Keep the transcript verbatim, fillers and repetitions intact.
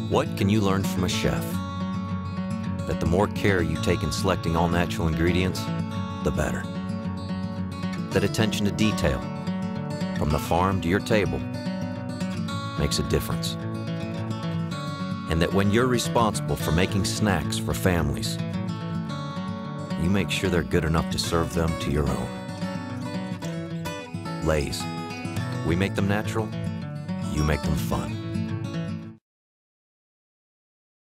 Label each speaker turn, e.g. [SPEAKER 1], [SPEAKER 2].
[SPEAKER 1] What can you learn from a chef? That the more care you take in selecting all natural ingredients, the better. That attention to detail, from the farm to your table, makes a difference. And that when you're responsible for making snacks for families, you make sure they're good enough to serve them to your own. Lay's. We make them natural, you make them fun.